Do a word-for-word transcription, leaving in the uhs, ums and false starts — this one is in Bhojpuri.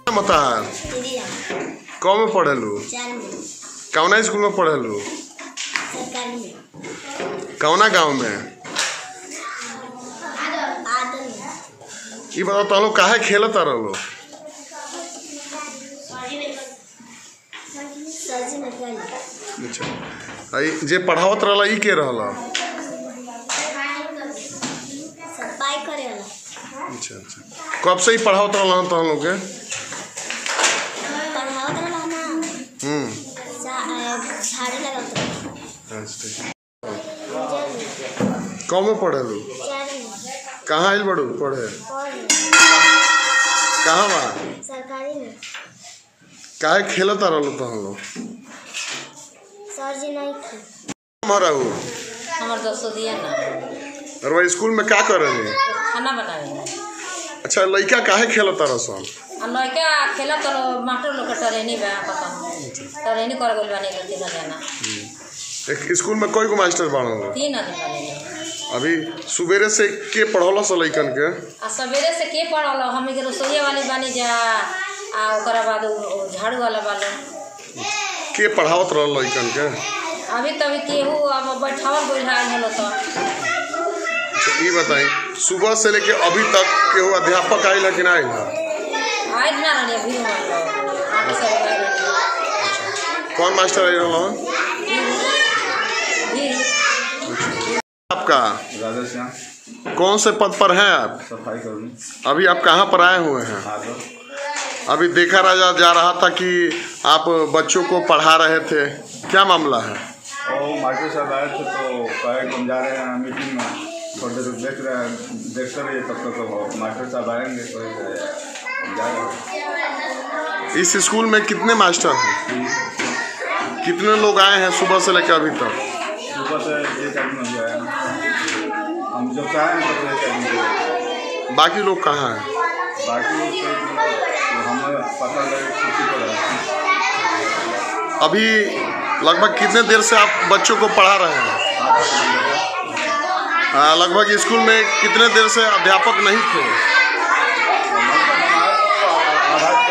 मतार कौ में पढ़ेलू? कौना स्कूल में पढ़ेलू? कौना गांव में? ये बताओ तो लोग काहे खेलत रहो? अच्छा, जे पढ़ावत रहला ई के रहला? अच्छा अच्छा, कब से ही पढ़ावत रहला तो हम लोग के? हम्म कौन में पढ़ेलू? कहाँ आइल बड़ू पढ़े? कहाँ बा? सरकारी में। काहे खेलत रहलू तो हम लोग? सर जी नहीं थे। हमारा हो हमार दोस्तों दिया ना। और वो स्कूल में क्या कर रहे? खाना बनावे। अच्छा, लड़का काहे खेलत रहसन? लड़का खेला तो मास्टर लोग का ट्रेनिंग बा पता ट्रेनिंग कर गइल बानी तीन जना। एक स्कूल में कोई को मास्टर बाड़ो? तीन आदमी बानी। अभी सुबेरे से के पढ़ौला स लइकन के? आ सवेरे से के पढ़ल हम के रसोईया वाली बानी जा आ ओकरा बाद झाड़ू वाला बालो। के पढ़ावत रहल लइकन के? अभी तभी केहू अब बैठावल गइल हलो तो। अच्छा, ये बताई सुबह से लेके अभी तक केहू अध्यापक आइल है कि ना आइल है? आइल ना रहनी अभी हम सब आइल। कौन मास्टर आइल रहल? आपका राधेश्याम। कौन से पद पर हैं आप? सफाई कर्मी। अभी आप कहाँ पर आए हुए हैं? अभी देखा राजा जा रहा था कि आप बच्चों को पढ़ा रहे थे, क्या मामला है? और मास्टर साहब आए थे तो कहे हम जा रहे हैं मीटिंग में, थोड़ी देर देख रहे हैं देखते रहिए तब तक तो मास्टर साहब आएंगे तो हम जा रहे हैं। इस स्कूल में कितने मास्टर हैं? कितने लोग आए हैं सुबह से लेकर अभी तक? सुबह से एक आदमी आया, हम जब से आए हैं तब एक आदमी। बाकी लोग कहाँ हैं? बाकी हमें पता लगे छुट्टी पर है। अभी लगभग कितने देर से आप बच्चों को पढ़ा रहे हैं? आ, लगभग स्कूल में कितने देर से अध्यापक नहीं थे? आधा